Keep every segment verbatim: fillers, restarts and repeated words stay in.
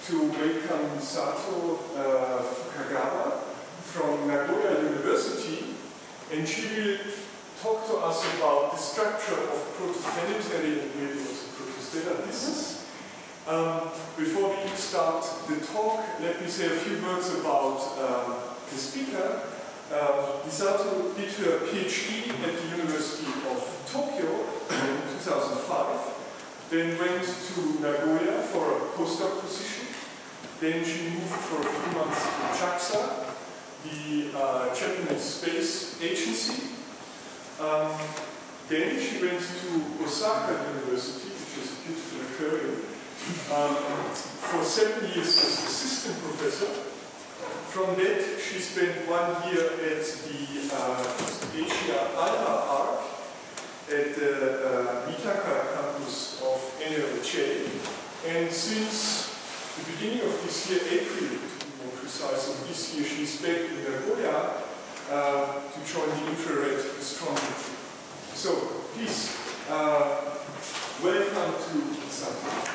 to welcome Sato uh, Fukagawa from Nagoya University, and she will talk to us about the structure of protoplanetary and maybe also protostellar disks. Um, before we start the talk, let me say a few words about um, the speaker. Uh, Misato did her PhD at the University of Tokyo in two thousand five, then went to Nagoya for a postdoc position, then she moved for a few months to JAXA, the uh, Japanese Space Agency. Um, then she went to Osaka University, which is a beautiful aquarium, um, for seven years as assistant professor. From that, she spent one year at the uh, Asia Alba Park at the uh, Mitaka campus of N L H A. And since the beginning of this year, April to be more precise, of this year, she's back in Nagoya uh, to join the infrared astronomy. So, please, uh, welcome to Misato.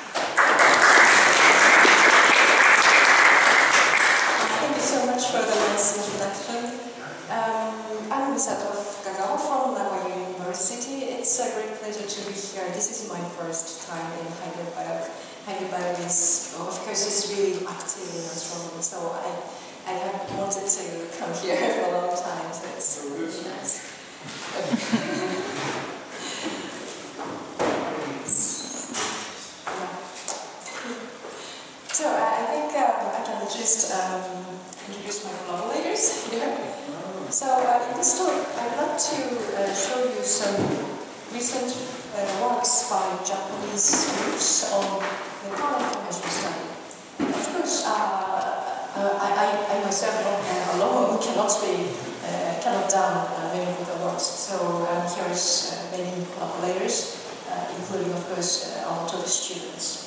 Thank you so much for the nice introduction. Um, I'm Misato Fukagawa from Nagoya University. It's a great pleasure to be here. This is my first time in Heidelberg. Heidelberg is, of course, is really active in astronomy, so I, I have wanted to come here for a long time, so it's really nice. So uh, I think uh, I can just um, introduce my collaborators here. So uh, in this talk, I'd like to uh, show you some recent uh, works by Japanese groups on the power information study. Of course, uh, uh, I, I, I myself uh, alone cannot be uh, cannot done uh, many of the works. So um, here is uh, many collaborators, uh, including of course uh, our top students.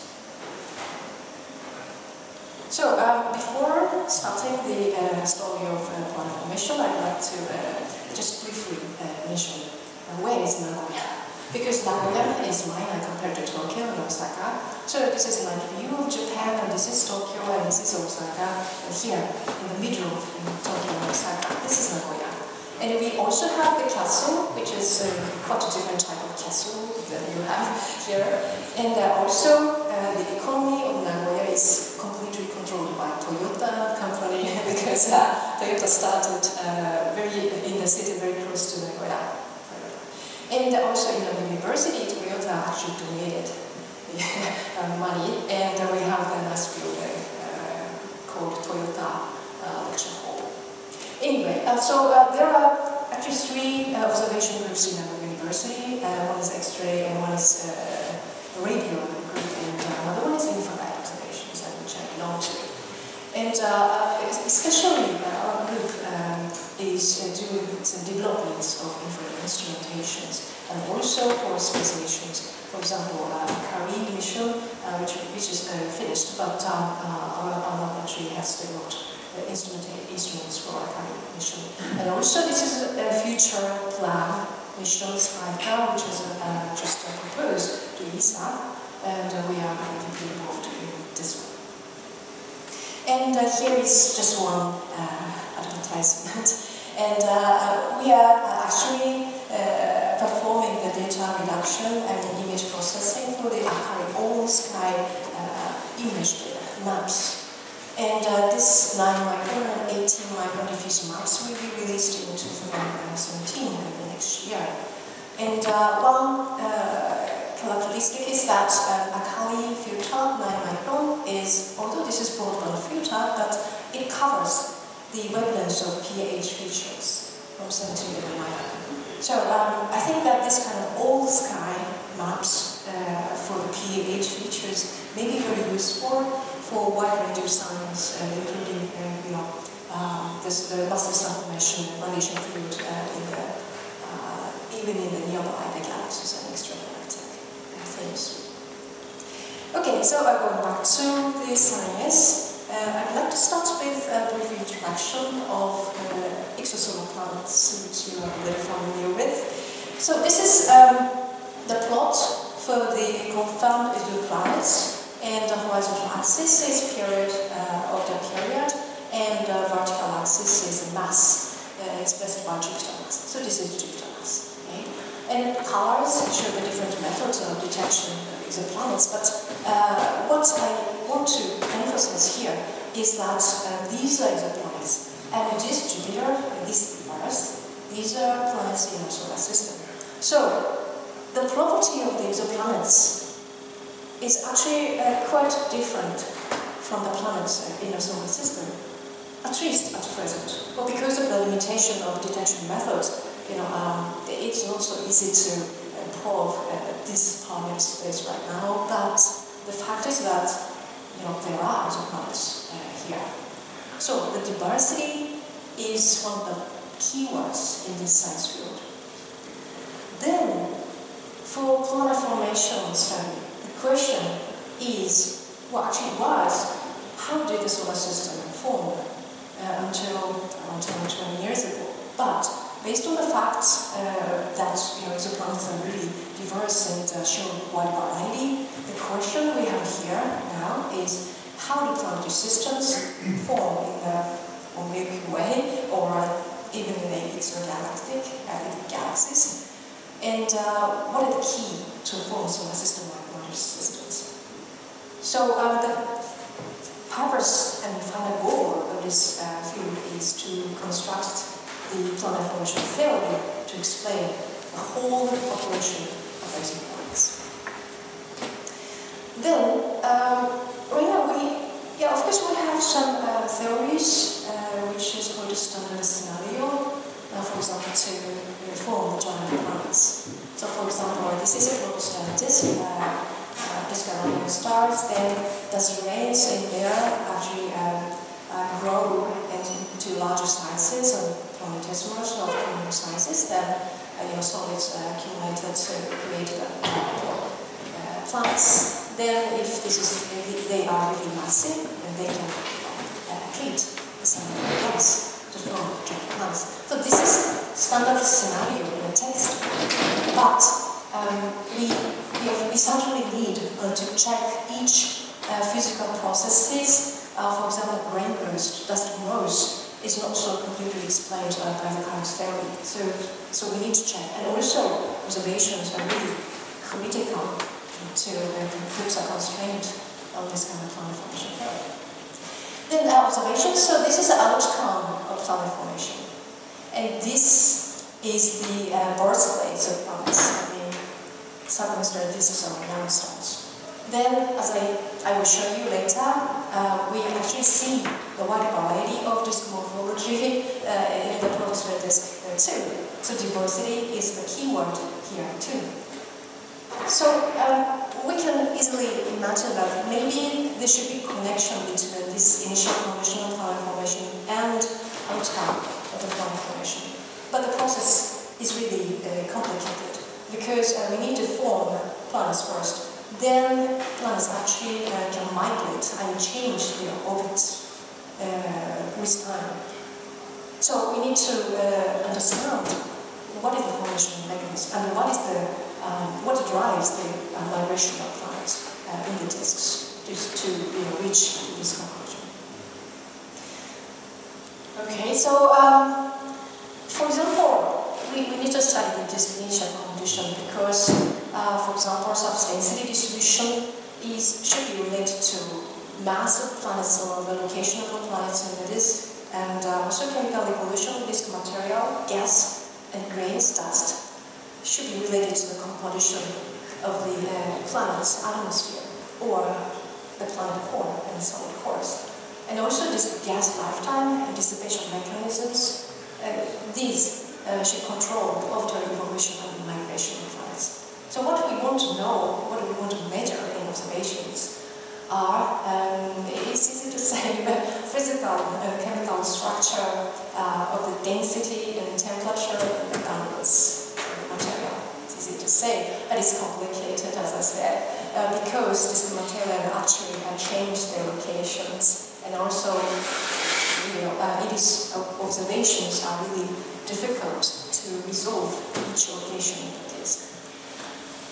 So, um, before starting the uh, story of uh, power information, I'd like to uh, just briefly uh, mention uh, where is Nagoya? Because Nagoya is minor compared to Tokyo and Osaka. So this is like view of Japan, and this is Tokyo, and this is Osaka. And here, in the middle of Tokyo and Osaka, this is Nagoya. And we also have the castle, which is uh, quite a different type of castle that you have here. And uh, also, uh, the economy of Nagoya is completely controlled by Toyota company because uh, Toyota started uh, very in the city, very close to Nagoya. And also in the university, Toyota actually donated uh, money, and uh, we have a nice building uh, called Toyota uh, Lecture Hall. Anyway, uh, so uh, there are actually three uh, observation groups in our university. Uh, one is X-ray, and one is uh, radio group, and uh, another one is infrared observations, uh, which I belong to. And uh, especially uh, our group um, is uh, doing some developments of infrared instrumentations, and also for space missions. For example, uh, Kari mission, uh, which, which is uh, finished, but um, uh, our, our laboratory has developed uh, instrument, instruments for our Kari mission. And also, this is a future plan mission, Spica, which is uh, just uh, proposed to E S A, and uh, we are going to be involved in this one. And uh, here is just one uh, advertisement. And uh, we are uh, actually uh, performing the data reduction and image processing for the Akari all-sky uh, image data, maps. And uh, this nine micron and eighteen micron diffuse maps will be released in two thousand seventeen, the next year. And uh, one uh, characteristic is that uh, Akari filter nine micron is, although this is broadband filter, but it covers the wavelengths of P H features from seventeen to nine. So um, I think that this kind of all sky maps uh, for the P H features may be very useful for a wide range of science, uh, including uh, you know um, this, the massive transformation radiation field uh, in the, uh, even in the nearby the galaxies and extragalactic things. Okay, so uh, going back to the science. Uh, I'd like to start with a brief introduction of uh, exosolar planets, which you are very familiar with. So this is um, the plot for the confirmed exoplanets, and the horizontal axis is period uh, of the period, and the vertical axis is mass uh, expressed by Jupiter mass. So this is Jupiter mass. Okay? And colors show the different methods of detection of exoplanets, but uh, what I want to emphasize here is that uh, these are exoplanets, and this Jupiter, and this Earth, these are planets in our solar system. So, the property of the exoplanets is actually uh, quite different from the planets uh, in our solar system, at least at present. Well, because of the limitation of detection methods, you know, um, it's not so easy to improve uh, this part of space right now, but the fact is that, you know, there are exoplanets uh, here. So, the diversity is one of the keywords in this science field. Then, for planet formation study, the question is, well, actually was, how did the solar system form uh, until around ten or twenty years ago? But based on the fact uh, that, you know, exoplanets are really diverse and uh, show wide variety, the question we have here now is, how do planetary systems form in the or Milky Way, or even in the exogalactic uh, galaxies? And uh, what are the key to form solar system like planetary systems? So uh, the purpose and final goal of this uh, field is to construct the planet formation theory to explain the whole population of exoplanets. Then, um, right now we, yeah, of course we have some uh, theories uh, which is called the standard scenario. Uh, for example, to form the giant planets. So, for example, this is a protostar disk, uh, uh, disk around the stars, then the remains in there actually uh, uh, grow into larger sizes, and planetesimals of smaller sizes, then uh, you know, solids uh, accumulated to create the uh, planets. Then, if this is, they are really massive, then they can uh, heat some gas to form giant planets. So this is standard scenario in the text, but um, we, we, we certainly need uh, to check each uh, physical processes. Uh, for example, grain burst, dust growth is not so completely explained uh, by the current theory. So, so we need to check, and also observations are really critical to uh, put a constraint on this kind of planet formation theory. Then uh, observations. So this is the outcome of planet formation. And this is the uh, birthplace of planets. I mean, circumstances, this is our young stars. Then, as I, I will show you later, uh, we actually see the wide variety of this morphology uh, in the protosphere disk uh, too. So diversity is the key word here too. So um, we can easily imagine that maybe there should be a connection between this initial condition of planet formation and outcome of the planet formation. But the process is really uh, complicated because uh, we need to form planets first. Then planets actually uh, can migrate and change their orbits uh, with time. So we need to uh, understand what is the formation mechanism and what is the um, what drives the uh, migration of planets uh, in the disks just to you know, reach this conclusion. Okay, so um, for example, we, we need to study the disk initial condition because, uh, for example, surface density distribution is should be related to mass of planets or the location of the planets in the disk, and uh, also chemical evolution of disk material, gas, and grains, dust should be related to the composition of the uh, planet's atmosphere or the planet core and solid cores. And also this gas lifetime and dissipation mechanisms, uh, these uh, should control the orbital evolution and migration of planets. So what we want to know, what we want to measure in observations are, um, it's easy to say, but physical and chemical structure uh, of the density and temperature and the boundless material. It's easy to say, but it's complicated, as I said, uh, because this material actually uh, changed their locations, and also, you know, uh, it is uh, observations are really difficult to resolve each location of the disk.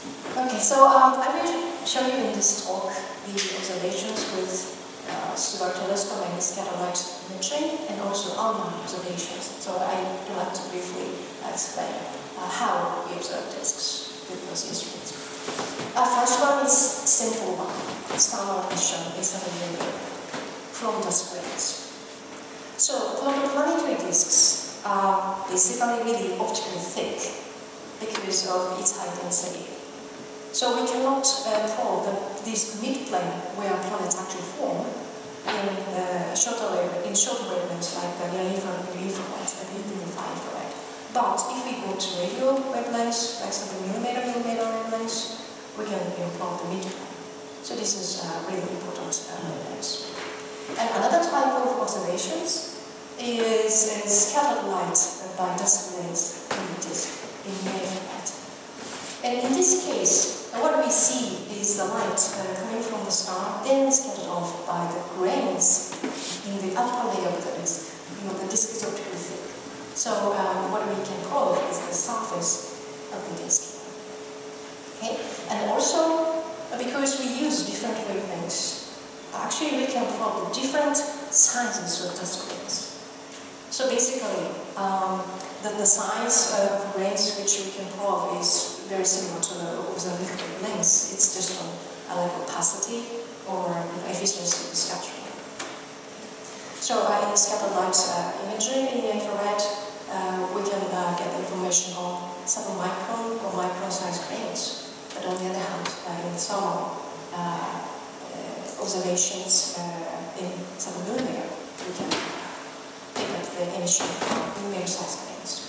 Okay, so um, I will show you in this talk the observations with uh, Stuart telescope and the scatter light imaging, and also Alman observations. So I would like to briefly explain uh, how we observe disks with those instruments. Uh, first one is simple one, standard mission is a linear from the screens. So protoplanetary disks are basically really optically thick because of its high density. So we cannot uh, probe the, this mid-plane where planets actually form in uh, shorter wave, in shorter wavelengths like the near infrared, near infrared, and even far infrared. But if we go to radio wavelengths, like seven millimeter, millimeter wavelengths, we can you know, probe the mid-plane. So this is uh, really important uh, wavelengths. And another type of observations is, is scattered light by dust grains in the disk in near infrared. And in this case, what we see is the light uh, coming from the star, then scattered off by the grains in the upper layer of the disk. You know, the disk is optically thick. So um, what we can probe is the surface of the disk. Okay? And also, because we use different wavelengths, actually we can probe the different sizes of dust grains. So basically, um, the, the size of grains which we can probe is very similar to the observed lengths. It's just on a like opacity or efficiency of scattering. So uh, in scattered light uh, imagery in the infrared, uh, we can uh, get information on submicron or micron-sized grains. But on the other hand, uh, in some uh, uh, observations uh, in submillimeter, we can pick up the emission from millimeter-sized grains.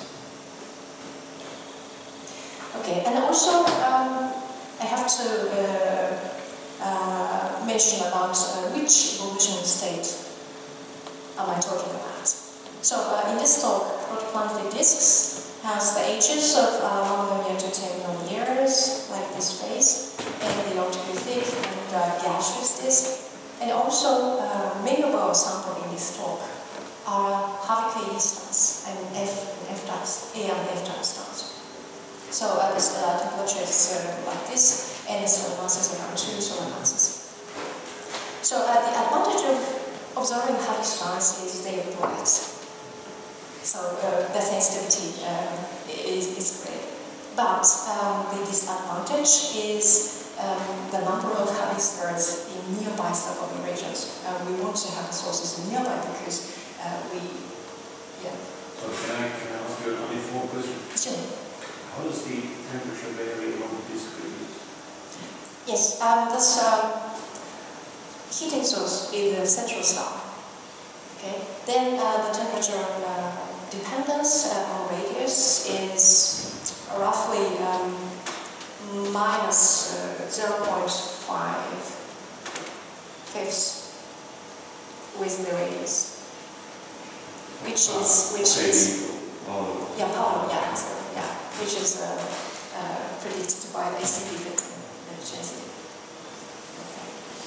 Okay, and also um, I have to uh, uh, mention about uh, which evolutionary state am I talking about. So uh, in this talk, protoplanetary disks has the ages of uh, one million to ten million years, like this phase, and the optically thick and uh, gaseous disk. And also, uh, many of our samples in this talk are Harvey K stars and F and F stars, A and F star stars. So uh, this uh, temperature is uh, like this, and its solar masses around two solar masses. So uh, the advantage of observing Harvey stars is they are bright. So uh, the sensitivity um, is, is great. But um, the disadvantage is um, the number of Harvey stars in nearby star-forming regions. Uh, we want to have the sources nearby because uh, we, yeah. So can I, can I ask you only four questions? Sure. How does the temperature vary along the disk radius? Yes, um, this um, heating source is the central star. Okay, then uh, the temperature uh, dependence uh, on radius is roughly um, minus uh, zero point five fifths with the radius, which is which okay. is oh. yeah power yeah. Yeah, which is uh, uh, predicted by the A C P filtering efficiency. Okay.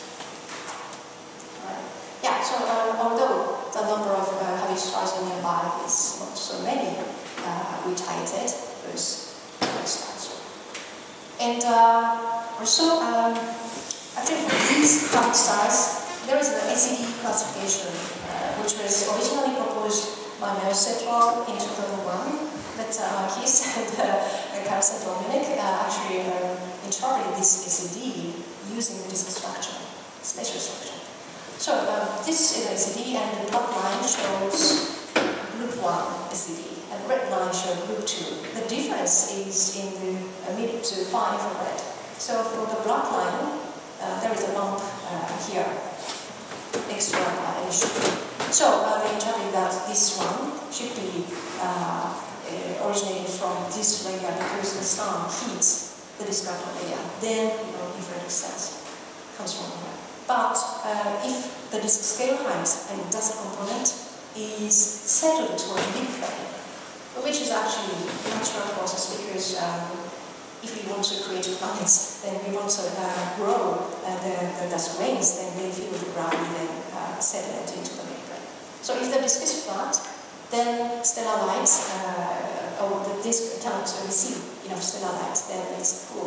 Right. Yeah, so uh, although the number of uh, Harvey stars nearby is not so many, uh, we targeted those Harvey stars. And uh, also, um, actually for these Harvey stars, there is an A C D classification, uh, which was originally proposed by Mercedes in two thousand one. But uh, Keith and uh, Carson Dominic uh, actually uh, interpreted this A C D using the disk structure, spatial structure. So um, this is A C D, and the black line shows group one A C D, and red line shows group two. The difference is in the uh, mid to far infrared. So for the black line, uh, there is a bump uh, here, extra uh, emission. So uh, they interpret that this one should be uh, Uh, originated from this layer because the star heats the discrete layer. Then, you know, infrared excess comes from here. But uh, if the disk scale height and dust component is settled to a mid-plane, which is actually a natural process because um, if we want to create planets, then we want to uh, grow uh, the, the dust grains, then they fill the ground and then uh, settle it into the mid-plane. So if the disk is flat, then stellar light, uh, or the disk cannot receive enough stellar light, then it's cool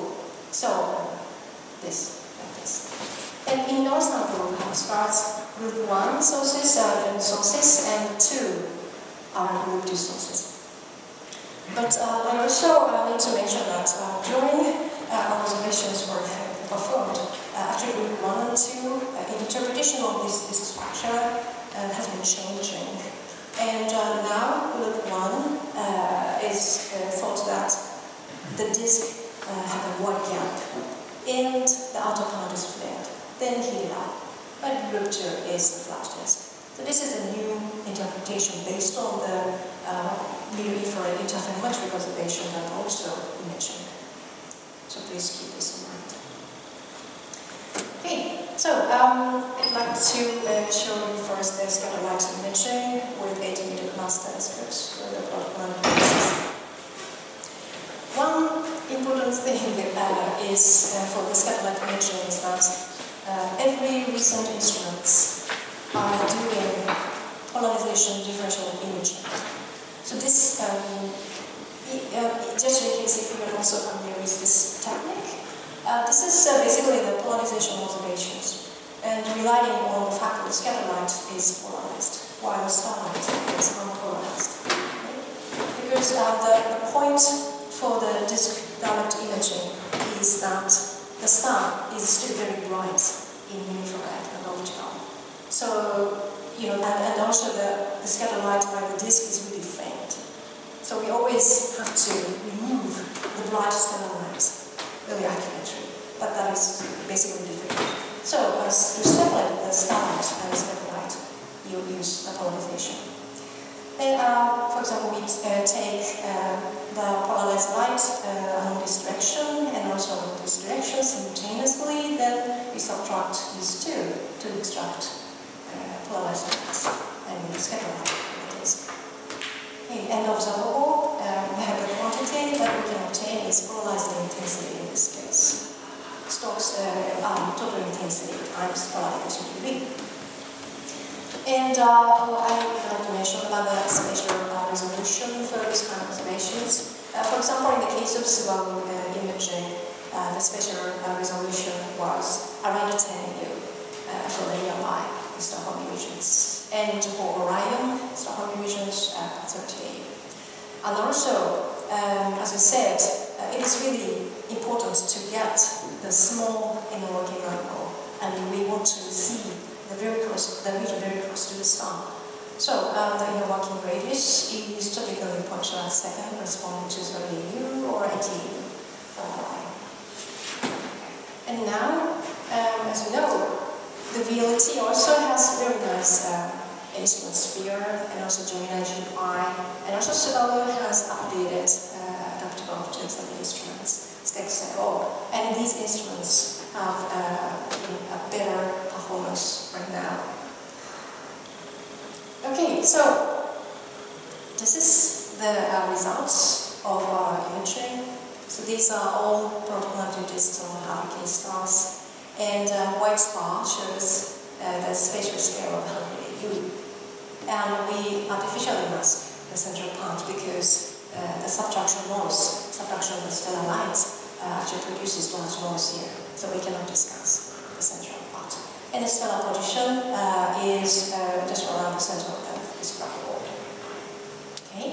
So this, like this. And in Northern group starts group one sources are uh, sources and two are group two sources. But uh, I also uh, need to mention that uh, during uh, our observations were performed, uh, actually group one and two, uh, interpretation of this, this structure uh, has been changing. And uh, now group one uh, is uh, thought that the disk uh, have a wide gap and the outer part is flared, then heated up. But group two is the flat disk. So this is a new interpretation based on the uh, new infrared interferometric observation that also mentioned. So please keep this in mind. Okay, so um, I'd like to uh, show you first the scatter light imaging with eighty meter class telescopes with the Broadband basis. One important thing uh, is uh, for the scatter light imaging is that uh, every recent instruments are doing polarization differential imaging. So this, um, uh, just in case if you are also familiar with this technique, uh, this is uh, basically the polarization observations, and relying on the fact that the scatter light is polarized, while the starlight is unpolarized. Okay? Because uh, the, the point for the disk direct imaging is that the star is still very bright in infrared and optical. So, you know, and, and also the, the scatter light by the disk is really faint. So we always have to remove the bright stellar light really accurately, but that is basically difficult. So as you separate the starlight and the scatter light, you use the polarization. Then, uh, for example, we uh, take uh, the polarized light uh, along this direction and also along this direction simultaneously, then we subtract these two to extract polarized lights and scatter light on the disk. Okay, and observable, uh, we have the quantity that we can obtain is polarized intensity in this case. Stokes uh, um, total intensity times polarization U V. And uh, I would like to mention about the spatial uh, resolution for these kind of observations. Uh, for example, in the case of Subaru uh, imaging, uh, the spatial uh, resolution was around ten U uh, for the nearby Stockholm regions, and for Orion, Stockholm regions uh, thirty. And also, um, as I said, uh, it is really important to get the small inner working angle, and we want to see the very close, the region very close to the star. So uh, the inner working radius is typically zero point two second, corresponding to thirty U or eighty U for Orion. And now, um, as you know, the V L T also has very nice uh, instrument sphere and also Gemini G I, and also Subaru has updated uh, adaptive objects and instruments, STEXEC. And these instruments have uh, a better performance right now. Okay, so this is the uh, results of our imaging. So these are all protoplanetary distal Hurricane stars. And uh, white bar shows uh, the spatial scale of one hundred U. And we artificially mask the central part because uh, the subtraction noise, subtraction of the stellar light, uh, actually produces large noise here. So we cannot discuss the central part. And the stellar position uh, is uh, just around the center of the discovery order. Okay?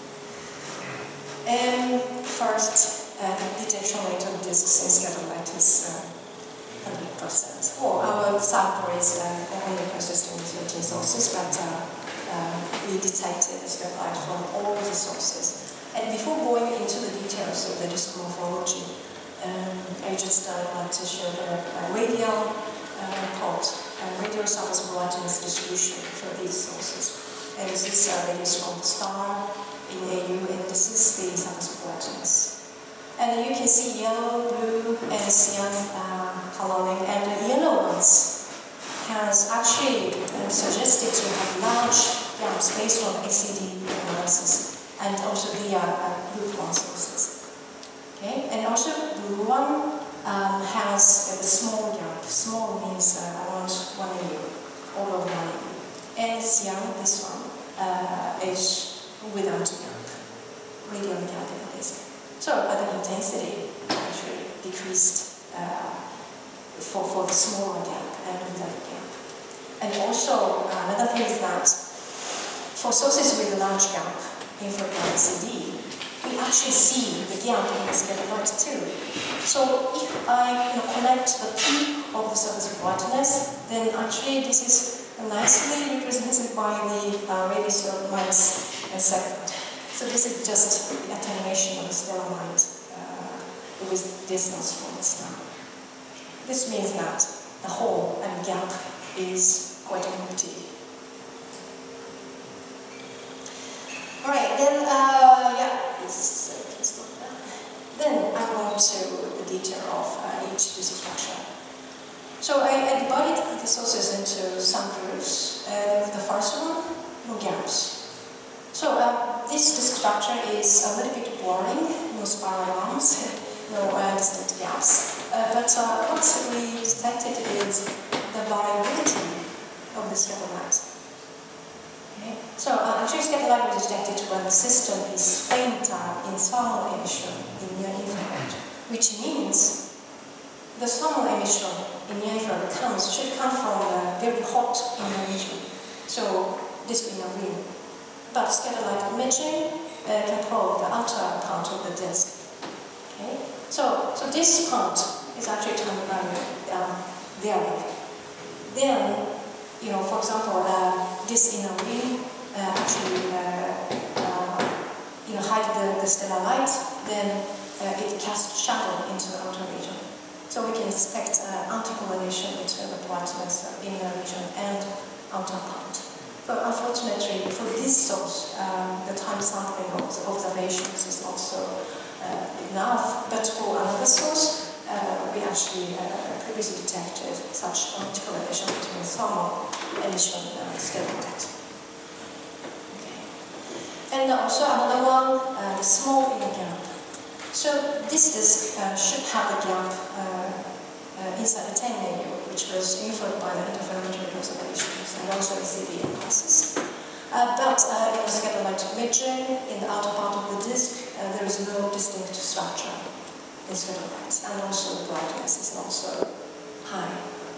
And first, uh, the detection rate of disks in scatter light is uh, one hundred percent. Well, our sample is uh, only consistent with thirteen sources, but uh, uh, we detected the scatter light from all the sources. And before going into the details of the disk morphology, um, I just uh, want to show the uh, radial uh, plot, uh, radial surface brightness distribution for these sources. And this is uh, radius from the star in A U, and this is the surface brightness. And you can see yellow, blue, and cyan uh, coloring, and the yellow ones has actually uh, suggested to have large gaps based on A C D analysis, and also the uh, uh, blue one sources. Okay, and also blue one um, has a small gap. Small means uh, around one A U, all of one A U. And cyan, this one, uh, is without a gap, radial gap in the disk. So, at the intensity, actually, decreased uh, for, for the smaller gap and without gap. And also, uh, another thing is that for sources with a large gap, inferred by C D, we actually see the gap in the scatter light too. So if I you know, connect the peak of the surface brightness, then actually this is nicely represented by the uh, radius of minus a second. So this is just the attenuation of the stellar light uh, with distance from the star. This means that the hole and gap is quite empty. Alright, then, uh, yeah, this, uh, can stop that. Then I go on to the detail of uh, each disk structure. So I, I divided the sources into some groups. Uh, the first one, no gaps. So uh, this disk structure is a little bit boring, no spiral arms, no uh, distinct gaps. Uh, but uh, what we detected is the variability of the scatter light. Okay. So uh, actually scatter light was detected when the system is fainter in thermal emission in near infrared, which means the thermal emission in near infrared comes should come from a very hot inner region. So this being a ring. But scatter light imaging uh, can probe the outer part of the disk. Okay. So so this part is actually time value um, there. Then, you know, for example, uh, this inner ring uh, actually uh, uh, you know, hide the, the stellar light, then uh, it casts shadow into the outer region. So we can expect uh, anti-correlation between the brightness of inner region and outer part. But unfortunately, for this source, um, the time sampling of the observations is also uh, enough. But for another source, uh, we actually uh, previously detected such anti-correlation between thermal emission and stellar light. Okay. And also another one, uh, the small inner gap. So this disk uh, should have a gap uh, uh, inside the ten A U, which was inferred by the interferometry observations and also the C D analysis. Uh, but uh, in the scatter light imaging, in the outer part of the disk, uh, there is no distinct structure in scatter lights, and also the brightness is not so high.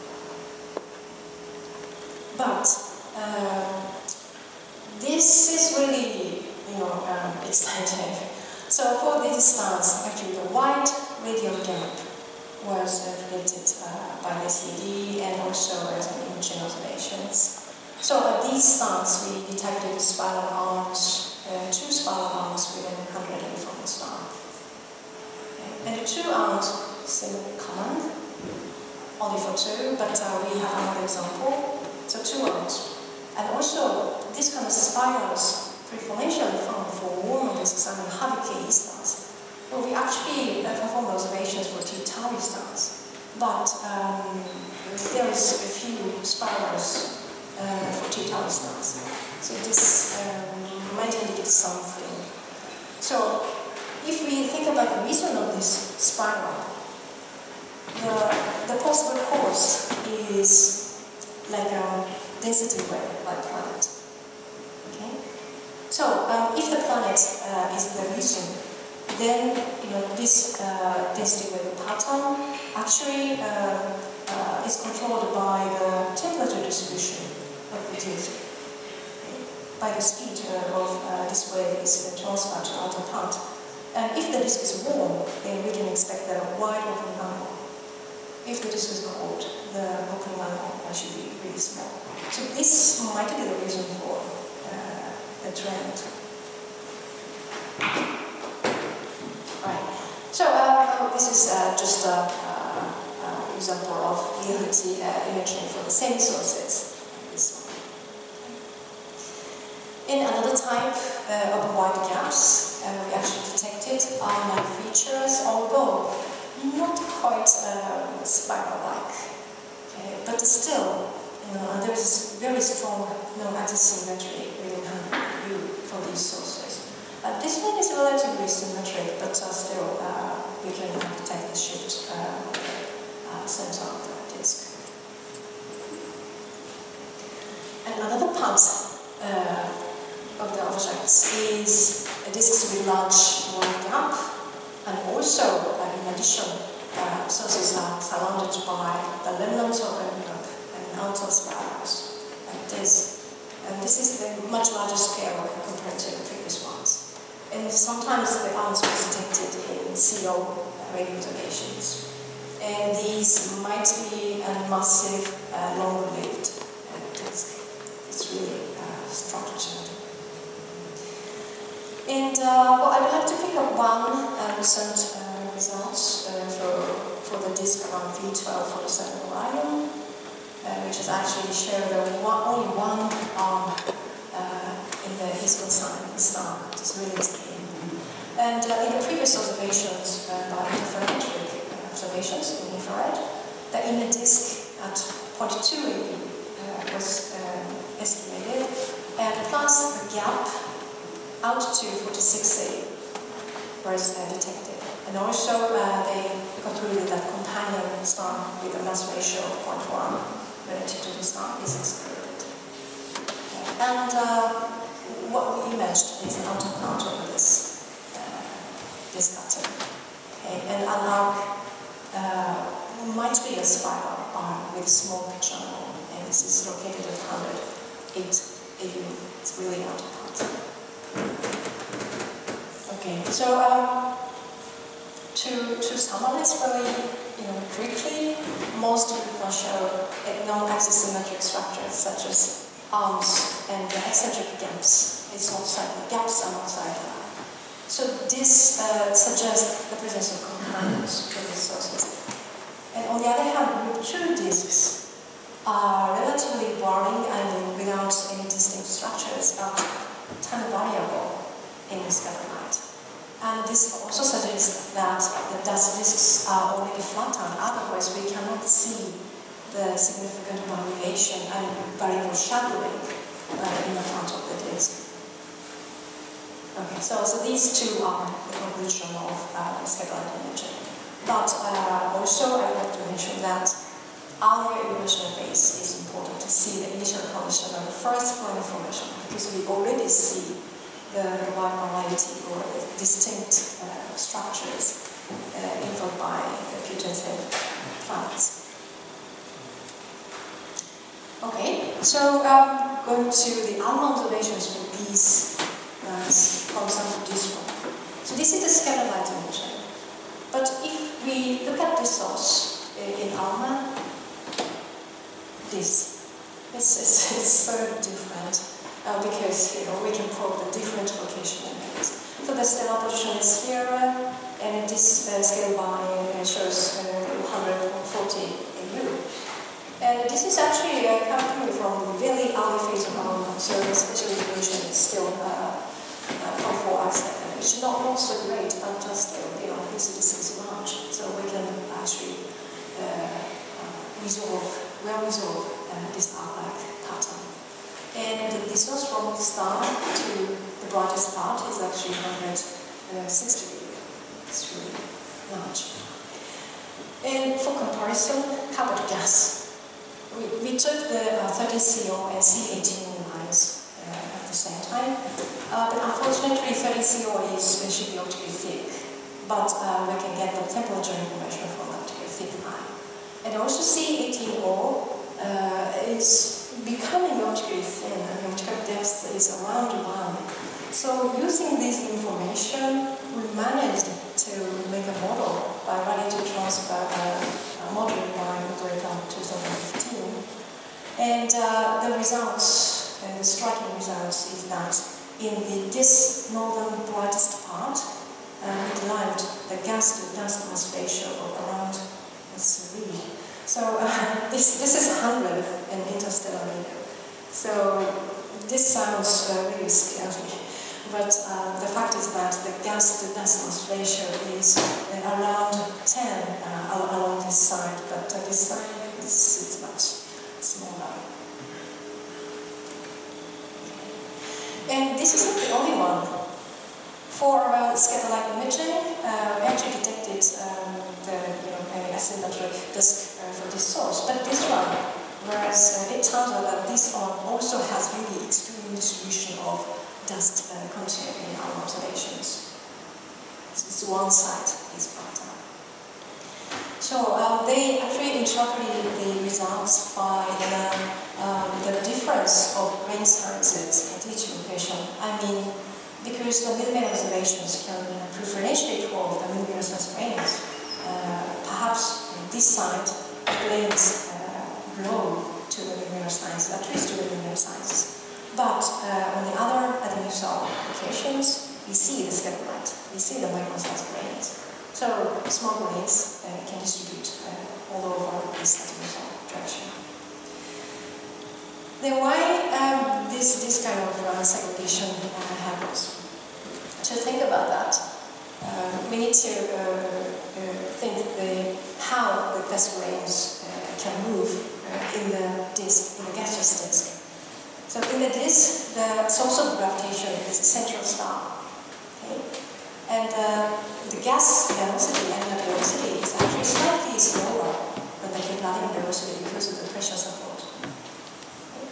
But uh, this is really, you know, um, exciting. So for these stars, actually the wide radial gap was uh, created uh, by the C D and also as an imaging observations. So at these stars, we detected spiral arms, uh, two spiral arms within one hundred A from the star. Okay. And the two arms seem common, only for two, but uh, we have another example. So two arms. And also, this kind of spirals preformationally found for warm disks and heavy K E stars. Well, we actually uh, performed observations for T Tauri stars, but um, there is a few spirals uh, for T Tauri stars. So this um, might indicate something. So if we think about the reason of this spiral, the, the possible cause is like a density wave like planet. Okay? So um, if the planet uh, is the reason, then you know this uh, density wave pattern actually uh, uh, is controlled by the temperature distribution of the disk. Okay? By the speed uh, of uh, this wave is transferred to the outer part. And if the disk is warm, then we can expect a wide opening angle. If the disk is cold, the opening angle should be really small. So this might be the reason for uh, the trend. Right. So uh, this is uh, just an uh, uh, example of E L T uh, imaging for the same sources. This one. In another type uh, of wide gaps, uh, we actually detected R-like features, although not quite uh, spiral-like. Okay? But still, you know, there is very strong no-axis symmetry within one hundred A U for these sources. Uh, this one is relatively symmetric, but uh, still uh, we can detect the shift uh, uh, center of the disk. And another part uh, of the objects is disks with large wide gap, and also, uh, in addition, uh, sources are surrounded by the remnants of envelope and outer spirals, like this. And this is the much larger scale compared to the previous ones. And sometimes the arms are detected in C O radio observations. And these might be a massive, uh, long-lived disk. It's really uh, structured. And uh, well, I'd like to pick up one uh, recent uh, results uh, for, for the disk around V twelve forty-seven Orion, uh, which is actually showed one, only one arm uh, in the eastern side of the star, which is really extreme. And uh, in the previous observations uh, by interferometric uh, observations in infrared, the inner disk at zero point two A U uh, was uh, estimated, and plus the gap out to forty-six A U was uh, detected. And also uh, they concluded that companion star with a mass ratio of zero point one relative to the star is excluded. Okay. And uh, what we imaged is the outer part of this this pattern. Okay. And an arc uh, might be a spiral arm with small picture hole, and this is located at one hundred eight A U. It's really outer part. Okay, so um, to to summarize very you know quickly, most people show non-axis symmetric structures such as arms and the eccentric gaps. It's outside the gaps are outside. So this uh, suggests the presence of companions to these sources. And on the other hand, with two disks are relatively boring and without any distinct structures, but time variable in the scatter light. And this also suggests that the dust disks are already flattened, otherwise we cannot see the significant variation and variable shadowing uh, in the front of the disk. Okay, so, so these two are the conclusion of uh, scatter light imaging. But uh, also I want to mention that earlier illumination phase is important to see the initial condition of the first point information, because we already see the wide variety or the distinct uh, structures uh, involved by the putative plants. Okay, so um, going to the other observations for these plants, for example, this one. So this is the scatter light imaging. But if we look at the source in ALMA, this, this is, is so different uh, because you know we can probe the different location images. So the stellar position is here, and this uh, scale by uh, shows uh, one hundred forty A U. And this is actually uh, coming from the very early phase of ALMA, so the spatial resolution is still uh, uh, from four aspect. It's not, not so great, but just still, you know, this is large, so we can actually uh, uh, resolve, well resolve uh, this arc-like pattern. And the distance from the star to the brightest part is actually one hundred sixty degrees. It's really large. And for comparison, how about gas? We, we took the uh, thirty C O and C eighteen lines uh, at the same time, uh, but unfortunately thirty C O is should be optically thick, but uh, we can get the temperature information from the optically thick line. And also C eighteen O uh, is becoming optically thin, and the optical depth is around one. So using this information, we managed to make a model by running to transfer a, a model by Breakout twenty fifteen. And uh, the results, uh, the striking results, is that in the, this northern brightest part, uh, we derived the gas to dust mass ratio of around three. So uh, this this is one hundred in interstellar medium. So this sounds uh, really scary, but uh, the fact is that the gas to dust mass ratio is uh, around ten uh, along this side, but uh, this side is it's much smaller. And this isn't the only one. For uh, scatter light imaging, uh, we actually detected um, the you know a asymmetric disk uh, for this source, but this one, whereas uh, it turns out that this one also has really extreme distribution of dust uh, content in our observations. It's one side is brighter. So um, they actually interpreted the results by the, um, the difference of grain sizes at each location. I mean, because the millimeter observations can preferentially twelve the millimeter size grains, uh, perhaps on this side the grains uh, grow to the millimeter size, at least to the millimeter size. But uh, on the other admissal locations, we see the satellite, we see the micron size grains. So small grains uh, can distribute uh, all over this admissal direction. Then why um, this, this kind of uh, segregation uh, happens? To think about that, uh, we need to uh, uh, think the, how the gas grains uh, can move uh, in the disk, in the gaseous disk. So in the disk, the source of gravitation is a central star. Okay? And uh, the gas velocity and the velocity is actually slightly slower than the Keplerian velocity because of the pressure support. Okay?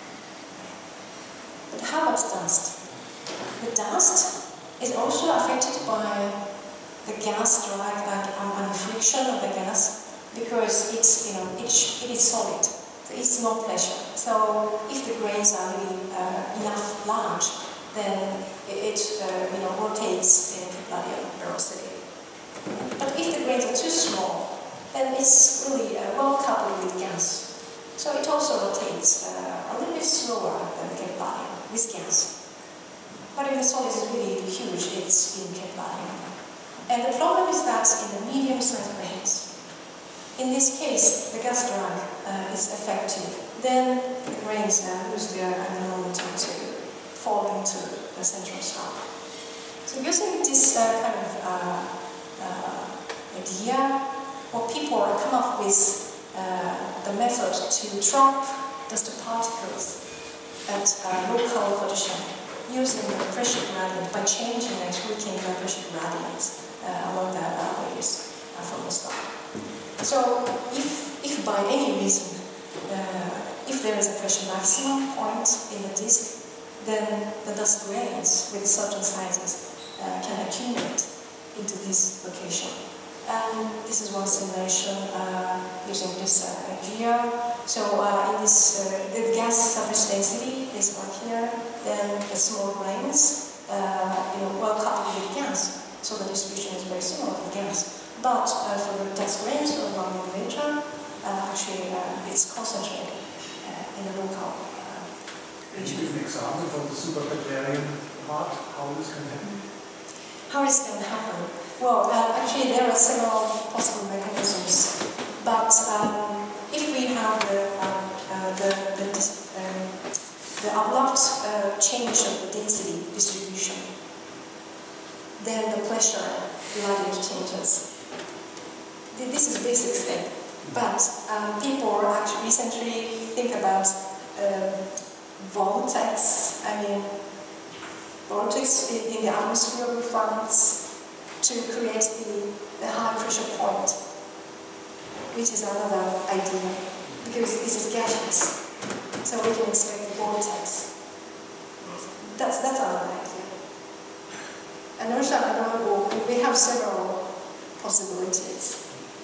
But how about dust? The dust is also affected by the gas drag, like um, and the friction of the gas, because it's, you know, it, it is solid, so it's no pressure. So if the grains are really uh, enough large, then it, uh, you know, rotates in Keplerian velocity. But if the grains are too small, then it's really uh, well coupled with gas. So it also rotates uh, a little bit slower than Keplerian with gas. But if the solid is really huge, it's in Keplerian. And the problem is that in the medium-sized grains, in this case, the gas drag uh, is effective. Then the grains uh, lose their momentum to fall into the central star. So using this uh, kind of uh, uh, idea, what people come up with uh, the method to trap dust particles at uh, local position, using the pressure gradient by changing and tweaking the pressure gradients uh, along the waves uh, from the star. So, if, if by any reason, uh, if there is a pressure maximum point in the disk, then the dust grains with certain sizes uh, can accumulate into this location. And this is one simulation uh, using this uh, idea. So uh, in this, uh, the gas surface density is right here. Then the small grains, uh, you know, well coupled with gas. So the distribution is very similar to gas. But uh, for the dust grains or one millimeter, uh, actually uh, it's concentrated uh, in the local uh, region. Can you give an example from the super Keplerian part, how this can happen? How this can happen? Well, uh, actually there are several possible mechanisms, but um, if we have the, uh, uh, the, the, um, the abrupt uh, change of the density distribution, then the pressure gradient changes. This is a basic step, but um, people actually recently think about uh, vortex, I mean, vortex in the atmosphere of planets, to create the, the high pressure point, which is another idea, because this is gaseous, so we can expect the vortex. That's, that's another idea. And also, we have several possibilities.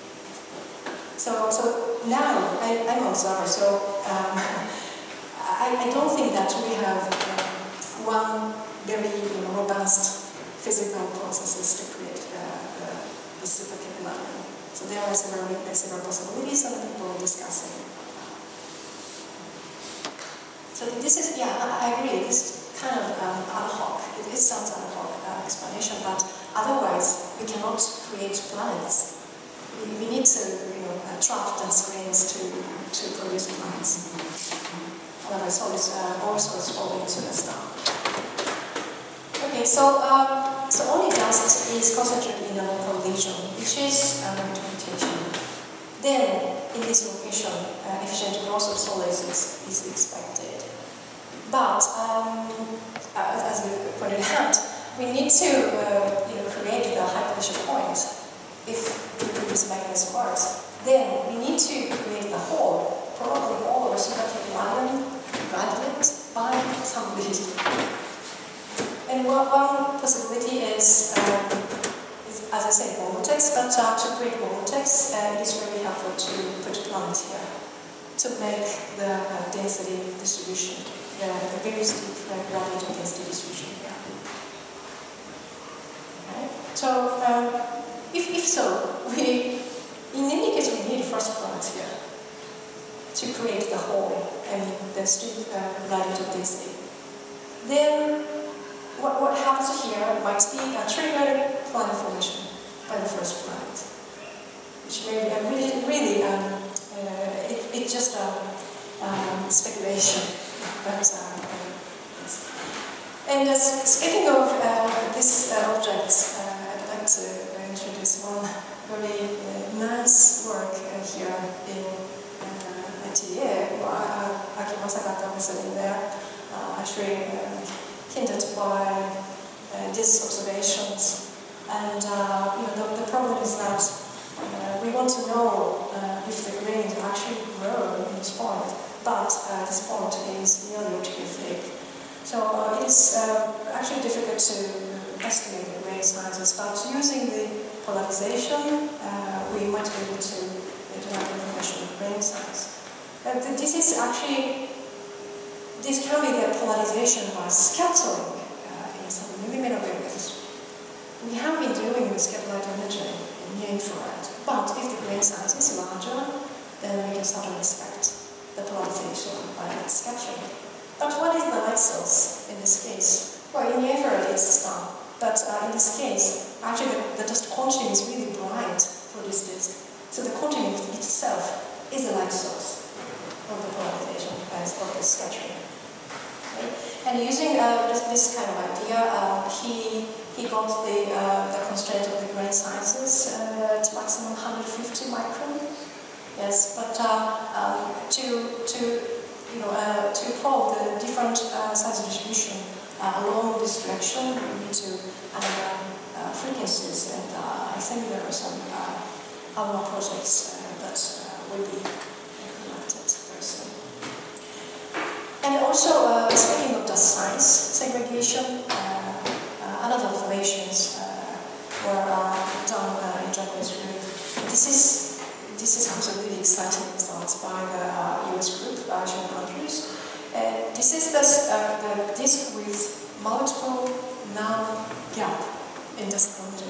So, so now, I, I'm an observer, so um, I, I don't think that we have um, one very you know, robust physical processes to create uh, uh, the super Keplerian. So there are several, several possibilities and people are discussing. So this is, yeah, I agree, this is kind of um, ad hoc. It is sounds ad hoc uh, explanation, but otherwise we cannot create planets. We, we need to, you know, uh, trap dust grains to, to produce planets. Otherwise, all this uh, also is falling to the star. Okay, so um, so only dust is concentrated in the local region, which is an interpretation. Then, in this location, uh, efficient growth of solids is, is expected. But um, as, as we pointed out, we need to uh, you know, create the high pressure point. If the previous mechanism works, then we need to create the hole, probably all over super Keplerian gradient by somebody. And one, one possibility is, um, is as I said, vortex, but uh, to create vortex, uh, it is very helpful to put planet here to make the uh, density distribution, the, the very steep uh, gradient of density distribution here. Okay. So, um, if, if so, we, in any case, we need first planet here to create the whole, I mean, the steep uh, gradient of density. Then, what, what happens here might be a triggered planet formation by the first planet, which may be uh, really, really, um, uh, it, it's just a um, speculation. But, uh, yes. And uh, speaking of uh, this uh, object, uh, I'd like to introduce one very uh, nice work uh, here in uh, I T A. Well, uh, Aki Masagata was sitting there, uh, actually uh, hindered by uh, these observations. And uh, you know, the, the problem is that uh, we want to know uh, if the grains actually grow in this pond, but uh, this pond is nearly optically thick. So uh, it is uh, actually difficult to estimate the grain sizes, but using the polarization, uh, we might be able to derive information of grain size. Uh, this is actually This can be the polarization by scattering uh, in some millimeter wavelengths. We have been doing the scatter light imaging in near infrared, but if the grain size is larger, then we can start to expect the polarization by scattering. But what is the light source in this case? Well, in near infrared it's a star, but uh, in this case, actually the, the dust continuum is really bright for this disk. So the continuum itself is the light source of the polarization as of the scattering. And using uh, this, this kind of idea, uh, he he got the uh, the constraint of the grain sizes uh, at maximum one hundred fifty micron. Yes, but uh, um, to to you know uh, to probe the different uh, size distribution uh, along this direction, we need to analyze uh, frequencies, and uh, I think there are some uh, other projects uh, that uh, will be implemented very soon. And also, uh, speaking of dust size segregation, uh, uh, another observations uh, were uh, done uh, in Japanese group. This is this is also really exciting results by the uh, U S group, Asian countries. Uh, this is this, uh, the disk with multiple non gap in this content,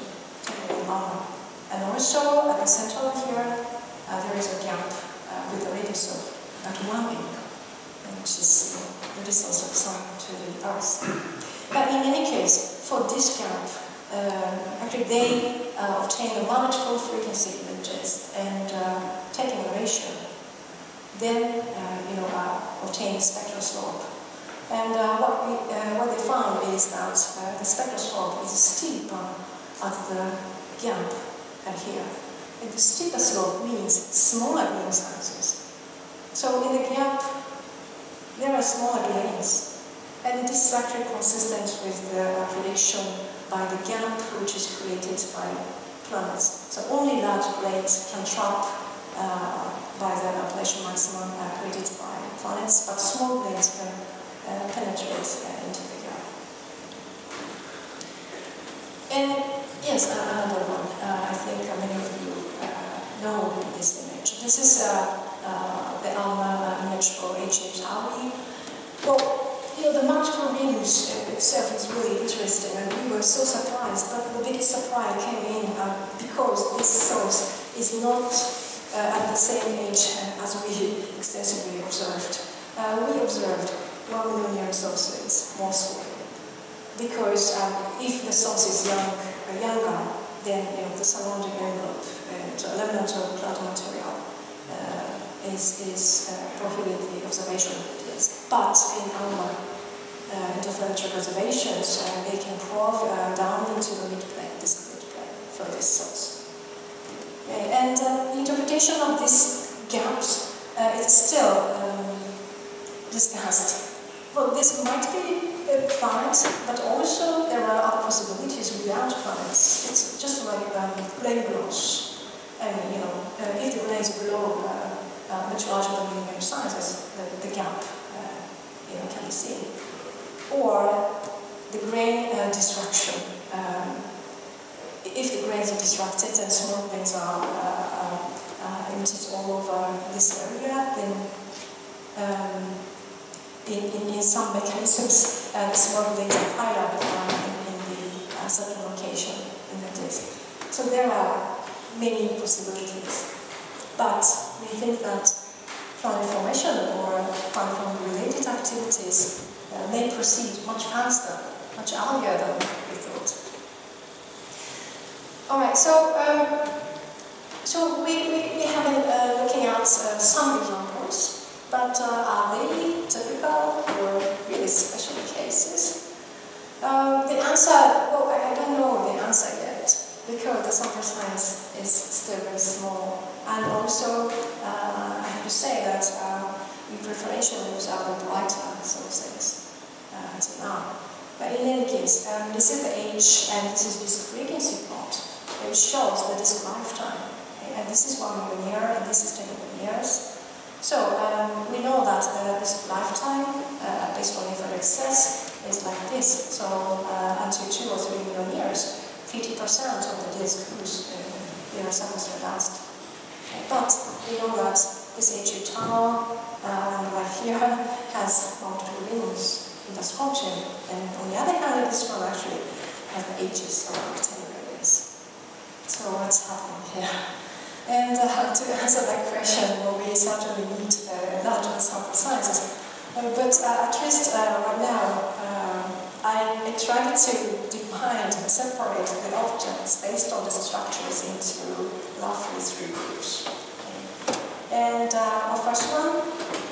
and also at the center here, uh, there is a gap uh, with a radius of at one inch, which is you know, the distance of Sun to the Earth. But in any case, for this gap, uh, actually they uh, obtain the multiple frequency images and uh, taking the ratio, then uh, you know uh, obtain the spectral slope. And uh, what we uh, what they found is that uh, the spectral slope is steeper at the gap and here. And the steeper slope means smaller grain sizes. So in the gap, there are smaller grains, and this is actually consistent with the prediction by the gap which is created by planets. So only large grains can trap uh, by the ablation maximum uh, created by planets, but small grains can uh, penetrate uh, into the gap. And yes, uh, another one. Uh, I think uh, many of you uh, know this image. This is uh, uh, the ALMA uh, image for H H Howey. Well, you know, the multiple rings itself is really interesting, and we were so surprised. But the biggest surprise came in uh, because this source is not uh, at the same age uh, as we extensively observed. Uh, we observed one million year sources mostly, because um, if the source is young, uh, younger, then you know the surrounding envelope and element of cloud material uh, is is uh, prohibit the observation of it. But in our uh, differential observations, uh, they can probe uh, down into the midplane, this midplane for this source. Okay. And uh, the interpretation of these gaps uh, is still um, discussed. Well, this might be a planet, but also there are other possibilities without planets. It's just like um, grain growth. I mean, you know, uh, if the grains grow uh, uh, much larger than millimeter sizes, the, the gap You know, can be seen, or the grain uh, destruction. Um, if the grain is disrupted and small grains are uh, uh, emitted all over this area, then um, in, in, in some mechanisms, uh, the small grains are piled up uh, in, in the uh, certain location in the disk. So there are many possibilities, but we think that planet formation or planet-related activities uh, may proceed much faster, much earlier than we thought. All right, so um, so we, we, we have been uh, looking at uh, some examples, but uh, are they typical or really special cases? Um, the answer, well, I, I don't know the answer yet, because the sample size is still very small. And also, uh, I have to say that uh, we preferentially use our brighter sources uh, until now. But in any case, um, this is the age and this is this frequency plot, which shows the disk lifetime. Okay? And this is one million year and this is ten million years. So um, we know that uh, this lifetime, uh, based on infrared excess, is like this. So uh, until two or three million years, fifty percent of the disk whose uh, their cells are advanced. But we know that this H U tau uh, right here has multiple rings in the structure, and on the other hand, this one actually has the ages around ten rings. So what's happening here? And uh, to answer that question, well, we certainly need uh, larger sample sizes. Uh, but uh, at least uh, right now, uh, I, I tried to define and separate the objects based on the structures into roughly three groups. Okay. And uh, the first one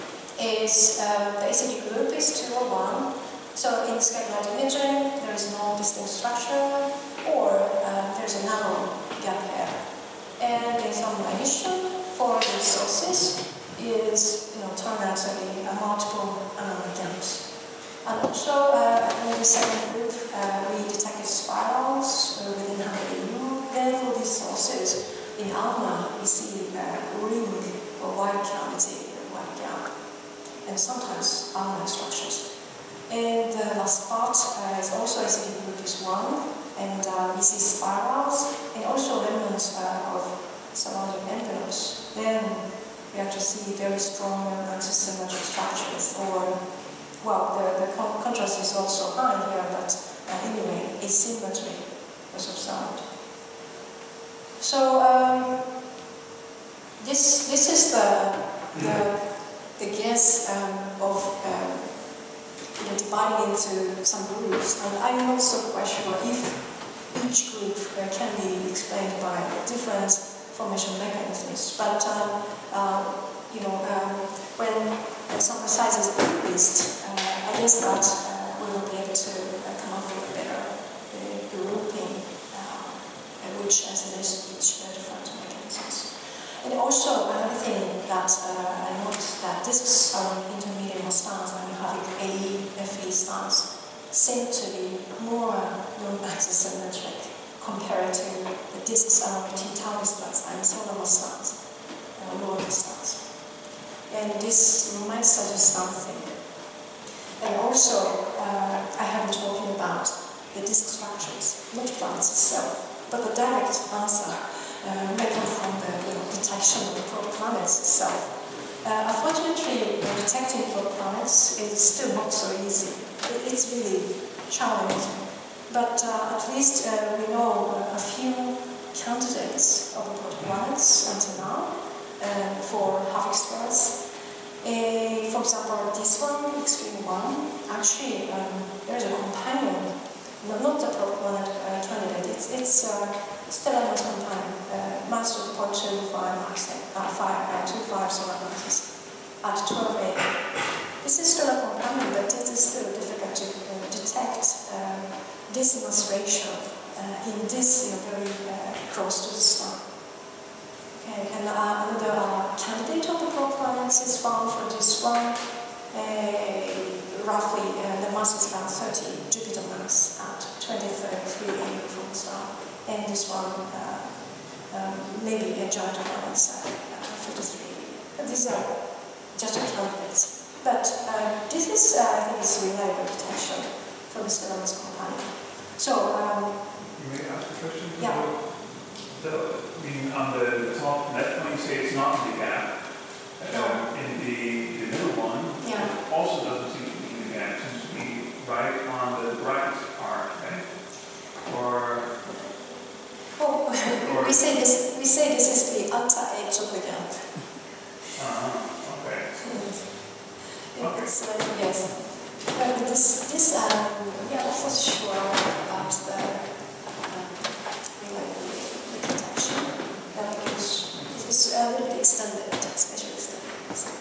is uh, the A C D group is two oh one. So in scatter light imaging, there is no distinct structure, or uh, there's a narrow gap here. And the examination for these sources is, you know, turned out to be a multiple uh, gaps. And also, uh, in the second group, uh, we detected spirals uh, within one hundred A U. Then for these sources, in ALMA, we see a uh, ring or wide cavity, wide gap, and sometimes ALMA structures. And the last part uh, is also A C D group is one, and uh, we see spirals, and also remnants uh, of surrounding envelopes. Then we actually see very strong antisymmetric structures, or well, the, the con contrast is also high here, but uh, anyway, asymmetry was observed. So um, this this is the the, the guess um, of um, you know, dividing into some groups, and I'm not so quite sure if each group uh, can be explained by different formation mechanisms. But um, uh, you know, um, when sample size is increased, uh, I guess that uh, we will be able to uh, come up with a better uh, grouping, uh, which isolates each uh, different mechanisms. And also another thing that uh, I noticed that disks are intermediate stars, and you have A E, F E stars, seem to be more non-axis symmetric compared to the disks around T Tauri stars and solar stars, uh, lower stars. And this might suggest something. And also, uh, I have been talking about the disk structures, not planets itself, but the direct answer uh, may come from the you know, detection of the protoplanets itself. Uh, unfortunately, uh, detecting protoplanets is still not so easy. It's really challenging. But uh, at least uh, we know uh, a few candidates of the protoplanets until now uh, for half-express. Uh, for example, this one, Extreme one, actually um, there's a companion, no, not the protoplanet uh, candidate, it's, it's uh, stellar mass companion, uh, mass of zero point two five solar masses at twelve A. This is still a companion, but it is still difficult to uh, detect um, this mass ratio uh, in this you know, very uh, close to the star. Okay, and uh, another uh, candidate of the protoplanets is found for this one. Uh, roughly, uh, the mass is about thirty Jupiter mass at twenty-three A U from the star. And this one, uh, um, maybe a giant mass at uh, fifty-three. But these are just candidates. But uh, this is, uh, I think, is reliable detection for the stellar mass companion. So, um, you may ask a question? Yeah. the, I mean, on the top left one, you say it's not in the gap. Uh, in the, the middle one, Yeah. it also doesn't seem to be in the gap. It seems to be right on the right part, right? Or, Oh, or we say this. We say this is the outer edge of the gap. uh-huh, okay. Okay. It's like yes. But this, this um, we are also sure about the um, like the protection. That is, it's a little bit extended, especially extended. So.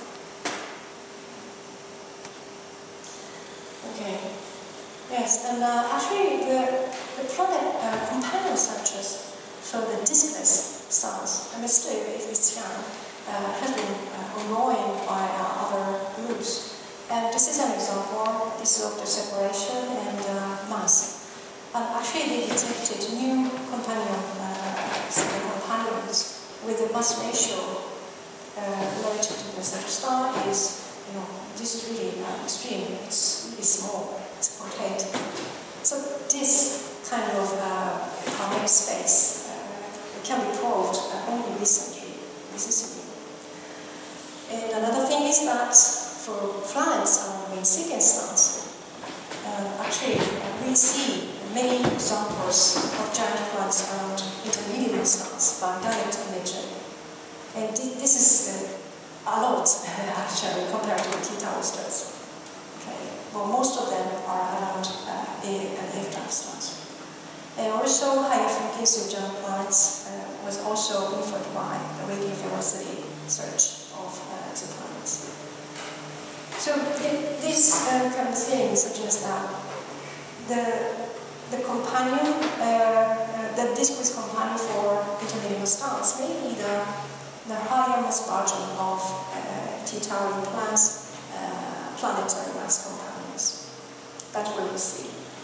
Okay. Yes, and uh, actually the the planet uh, companion structures for the diskless stars, and it's still it's young, uh, has been uh, ongoing by uh, other groups. And this is an example. This is of the separation and uh, mass. And actually, they detected new companion uh, companions with a mass ratio uh, relative to the center star is, you know, this is really uh, extreme. It's really small. It's zero point eight. So this kind of uh, harmonic space uh, can be proved uh, only recently. This is new. And another thing is that for planets around main sequence stars, uh, actually uh, we see many examples of giant planets around intermediate stars by direct imaging. And th this is uh, a lot actually compared to the T-Tauri stars. Okay. Well, most of them are around uh, A and F-type stars. And also higher frequency of giant planets uh, was also inferred by the radial velocity search of uh, exoplanets. So it, this uh, kind of thing suggests that the the companion, uh, uh, the discrete companion for intermediate stars may be the the higher mass margin of uh, T-Tauri plus uh, planetary mass companions. That we will see.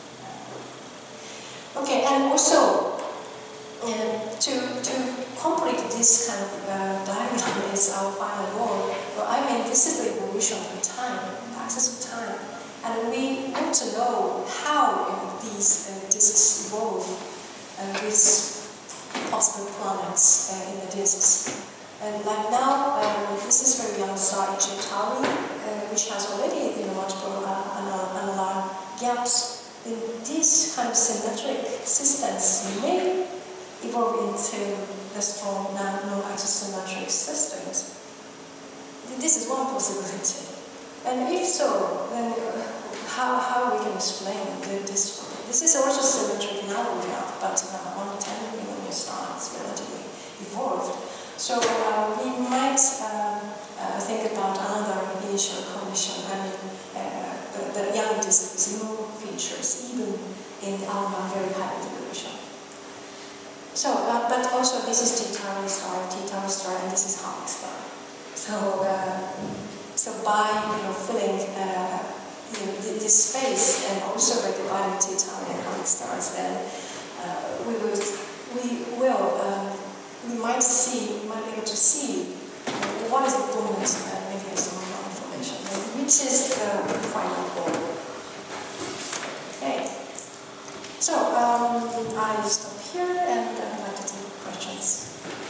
Okay, and also uh, to to complete this kind of uh, diagram is our final goal. Well, I mean, this is the evolution of time, the axis of time, and we want to know how you know, these uh, disks evolve uh, with possible planets uh, in the disks. And like now, um, this is very young star H A Tauri, uh, which has already you know, multiple uh, annular gaps. And these kind of symmetric systems may evolve into the strong non-axis symmetric systems. This is one possibility. And if so, then uh, how, how we can explain this? This is also symmetric in our gap, but uh, one ten million stars relatively evolved. So uh, we might um, uh, think about another initial condition. I mean, uh, the, the young disk with no features, even in our very high resolution. So, uh, but also this is T-Tauri star, T-Tauri star, and this is Harmonic star. So, uh, so by you know filling uh, you know, this space and also regulating T-Tauri and Harmonic stars, then uh, we will we will uh, we might see we might be able to see uh, what is the dominant uh, mechanism of information, which is the final goal. Okay. So um, I stop here and I'd like to take questions.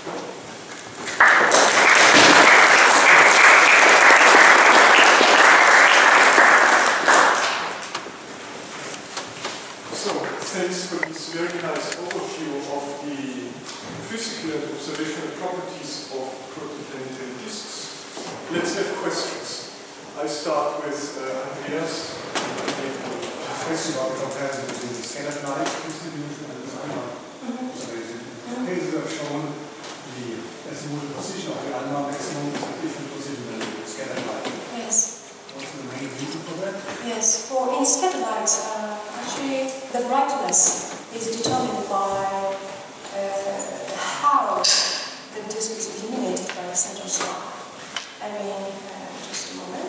So, thanks for this very nice overview of the physical and observational properties of protoplanetary disks. Let's have questions. I start with uh, Andreas. Question about the comparison between the scalar light distribution and the ALMA observation. Cases have shown the azimuthal position of the ALMA maximum is a different position than the scalar light. Yes. What's the main reason for that? Yes. For in scalar light, uh, actually the brightness is determined by uh, how the disk is illuminated by the central star. I mean, uh, just a moment.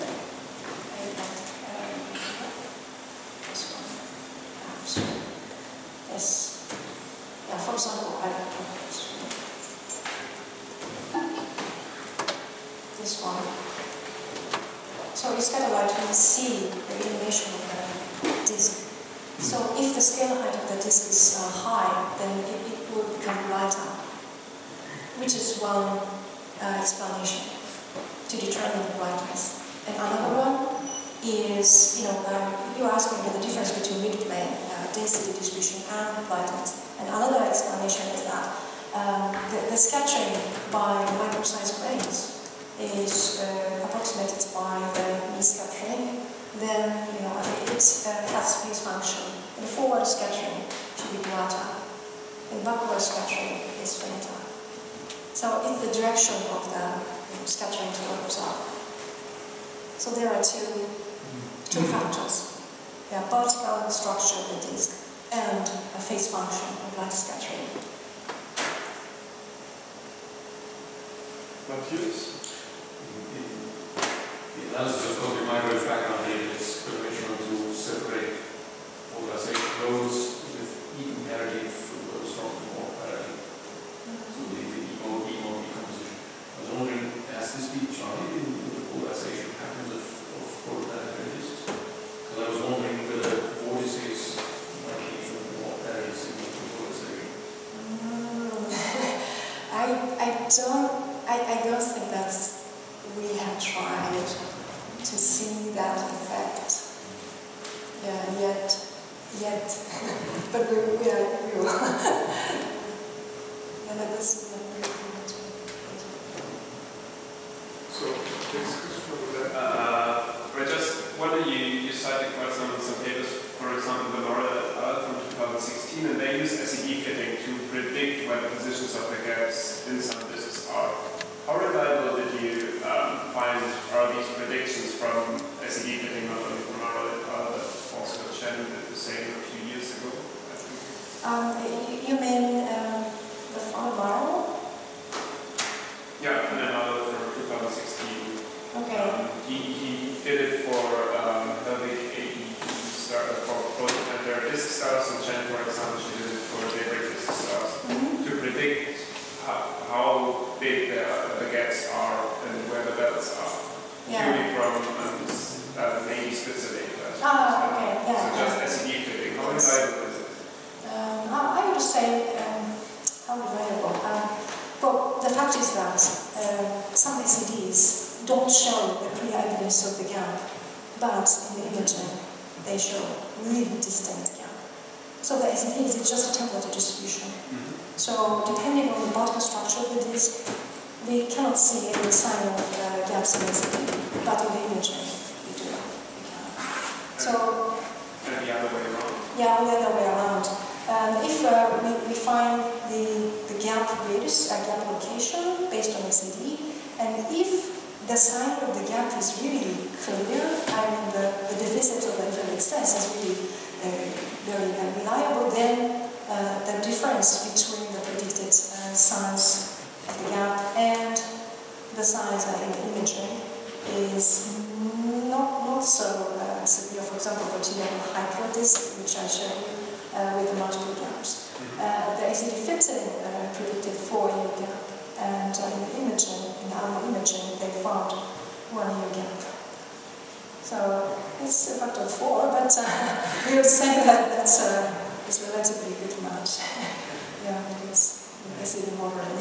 Yes. Yeah, for example, I this one. So in scalar light, we see the illumination of the disk. So if the scalar height of the disk is uh, high, then it, it will become brighter. which is one uh, explanation to determine the brightness. And another one is, you know, uh, you're asking me the difference between mid-plane uh, density distribution and brightness. And another explanation is that um, the, the scattering by micro-sized grains is uh, approximated by the mean scattering. Then, you know, it uh, has phase function. And forward scattering should be brighter, and backward scattering is fainter. So it's the direction of the you know, scattering towards up. So there are two, two factors. Yeah, particle structure of the disk and a phase function of light scattering. Matthias? The analysis of cosmic microwave background data is conventional to separate polarization loads with even parity from those from more parity. So the, the E-mode, E-mode decomposition. I was wondering, has this been tried in the polarization patterns of, of protoplanetary disks? Because I was wondering whether vortices might be even more parity signal to polarization. Mm. I, I don't I, I don't think that we have tried to see that effect. Yeah, yet, yet, but we, we are, we will. And that is not very good. So, next question over there. Uh, I just wonder, you, you cited quite some, some papers, for example, the Laura et al. From two thousand sixteen, and they use S E D fitting to predict where the positions of the gaps in some disks are. How reliable did you um, find are these predictions from S E D fitting, not only from Laura et al., but also Chen did the same a few years ago? I think. Um, you, you mean um, the Von Barrow? Yeah, Von Barrow from two thousand sixteen. Okay. Um, he, he did it for um, Helvig A E star, for protoplanetary disk stars, and Chen, for example, she did it for daybreak disk stars, Mm-hmm. to predict how, how big the, the gaps are and where the belts are. Yeah. Purely from um, uh, maybe specific. Ah, okay, yeah. So just yeah. S E D fitting. How Yes. reliable is it? Um, I I would say um, how reliable. Um, but the fact is that uh, some S E Ds don't show the clear evidence of the gap, but in the imaging they show really distinct gap. So the S E D is just a temperature distribution. Mm-hmm. So depending on the particle structure of the disk, we cannot see any sign of uh, gaps in S E D, but in the imaging we do. We can. So And the other way around. yeah, the other way around. Um, if uh, we, we find the, the gap radius, uh, gap location based on S E D, and if the sign of the gap is really clear, I mean the, the deficit of the infrared excess is really uh, very uh, reliable, then uh, the difference between the predicted uh, size of the gap and the size uh, in the imaging is not, not so uh, severe. For example, for T M hyperdisk, which I showed you, uh, with the multiple gaps. Uh, the S E D fitting uh, predicted four year gap, and uh, in the imaging, in our imaging, they found one year gap. So it's a factor of four, but uh, we would say that that's uh, it's relatively good match. Yeah, because S E D modeling.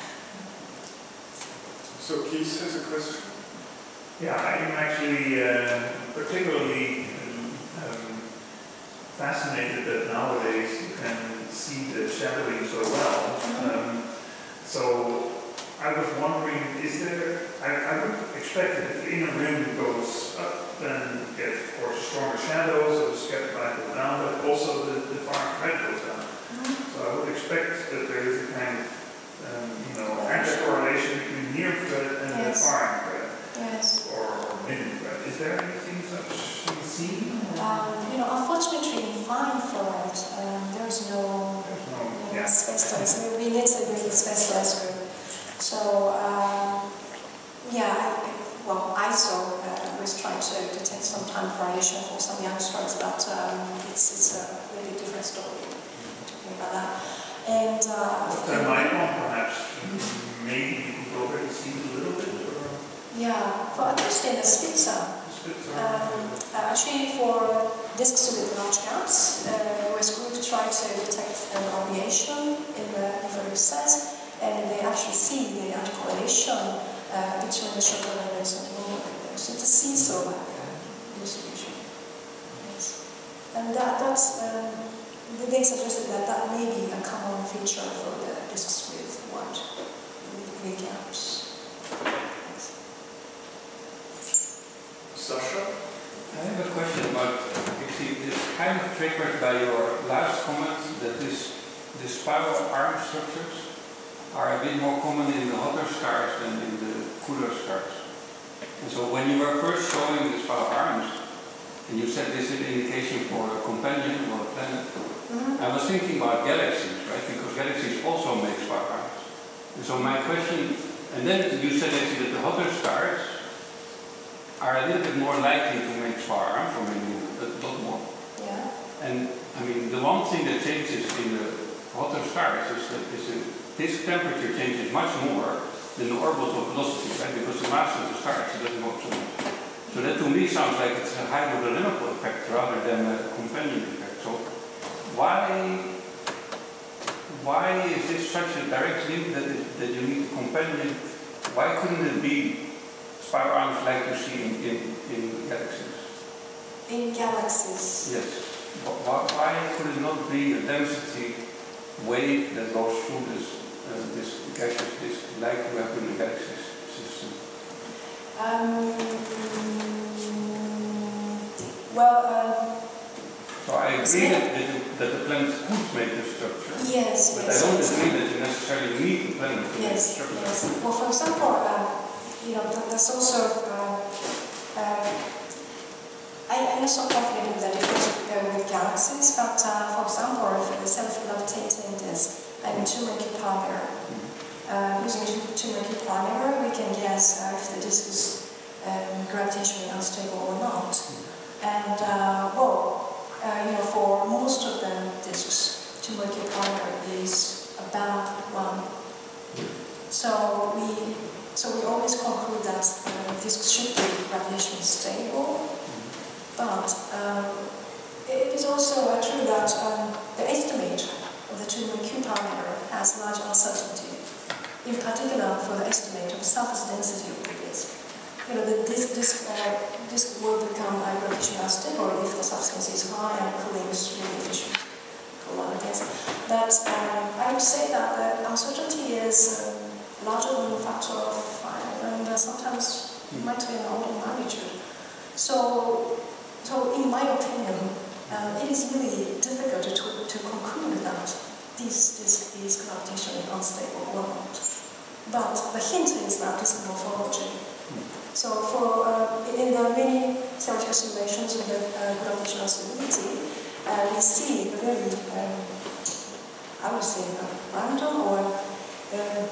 So Keith has a question. Yeah, I'm actually uh, particularly um, fascinated that nowadays you can see the shadowing so well. Um, so I was wondering, is there, I, I would expect that if the inner rim goes up, then you get, of course, stronger shadows, so the scatter light goes down, but also the, the far right goes down. So I would expect that there is a kind of, um, you know, direct correlation between near infrared and Yes. the far infrared. Yes. Or, or mid-infrared. Is there anything such seen? Um, you know, unfortunately, in far infrared, um, there's no There's no, you know, yeah. space telescope. We need to bring the space telescope. So, um, yeah, I, I, well, I S O uh, was trying to detect some time variation for some young stars, but um, it's, it's a really different story. Talking about that. And uh, But there might not, perhaps, maybe you could already see a little bit, or yeah, for at least in the Spitzer. Spitzer? Um, actually, for disks with large gaps, uh, it was good to try to detect an aviation in the infrared recess. and they actually see the correlation uh, between the shorter wavelengths and longer wavelengths. So it's a seesaw like uh, distribution. Yes. And that, that's, um, they suggested that that may be a common feature for the discs with wide with gaps. Yes. Sasha? I have a question about, you see, this kind of triggered by your last comment that this, the spiral arm structures are a bit more common in the hotter stars than in the cooler stars. And so when you were first showing the spiral arms, and you said this is an indication for a companion or a planet, mm-hmm. I was thinking about galaxies, right? Because galaxies also make spiral arms. And so my question, and then you said actually that the hotter stars are a little bit more likely to make spiral arms, or maybe a lot more. Yeah. And I mean, the one thing that changes in the hotter stars is that is the disk temperature changes much more than the orbital velocity, right? Because the mass of the stars doesn't go so much. So that to me sounds like it's a hydrodynamical effect rather than a companion effect. So why why is this such a direct link that, it, that you need a companion? Why couldn't it be spiral arms like you see in, in, in galaxies? In galaxies? Yes. Why, why could it not be a density wave that goes through this, uh, this gaseous disk like you have in the galaxy system? Um, well, uh, so I agree that, that, you, that the planet could make the structure. Yes, but yes. I don't yes. agree that you necessarily need the planet to yes, make the structure. Yes. Well, for example, uh, you know, there's also. Uh, uh, I, I'm not so confident that it goes uh, with galaxies, but uh, for example, if the self-levitating disk and two-Mercury polymer. Uh, using two-Mercury polymer, we can guess uh, if the disk is um, gravitationally unstable or not. And uh, well, uh, you know, for most of the disks, two-Mercury polymer is about one. So we, so we always conclude that uh, disks should be gravitationally stable. But um, it is also uh, true that um, the estimate of the two-Mercury polymer has large uncertainty. In particular, for the estimate of the surface density of the disk. You know, the disk, disk, uh, disk will become uh, gravitationally unstable if the substance is high and cooling is really efficient. But um, I would say that the uncertainty is um, larger than a factor of five, and uh, sometimes it might be an order of magnitude. So, so in my opinion, uh, it is really difficult to, to conclude that this disk is gravitationally unstable or not. But the hint is that this is morphology. So for uh, in the many theoretical simulations of the uh, gravitational stability, uh, we see a very, um, I would say, uh, random or uh,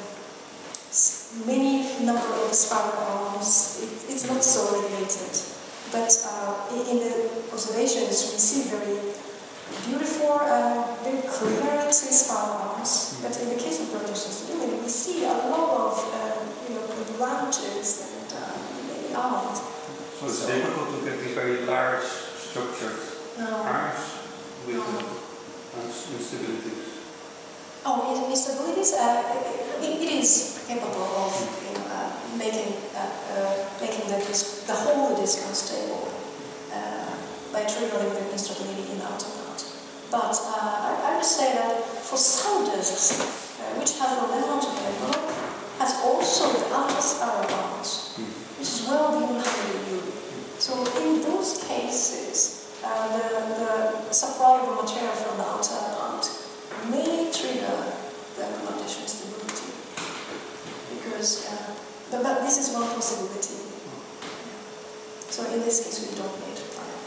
many number of spiral arms. It, it's not so regulated. But uh, in, in the observations, we see very beautiful, uh, very clear three spiral arms. But in the case of gravitational stability, we see a lot of uh, you know, branches and uh, many arms. So it's so difficult to get these very large structured no. arms with no. uh, instabilities. Oh, instabilities, uh, it, it is capable of you know, uh, making uh, uh, making the disk, the whole disk unstable uh, by triggering the instability in the outer part. But uh, I, I would say that for some disks, uh, which have the Lefant envelope, has also the outer spiral arms, which is well beyond one hundred U. So in those cases, uh, the, the supply of material from the outer part may trigger the gravitational stability. Because, uh, but, but this is one possibility. So in this case, we don't need planet.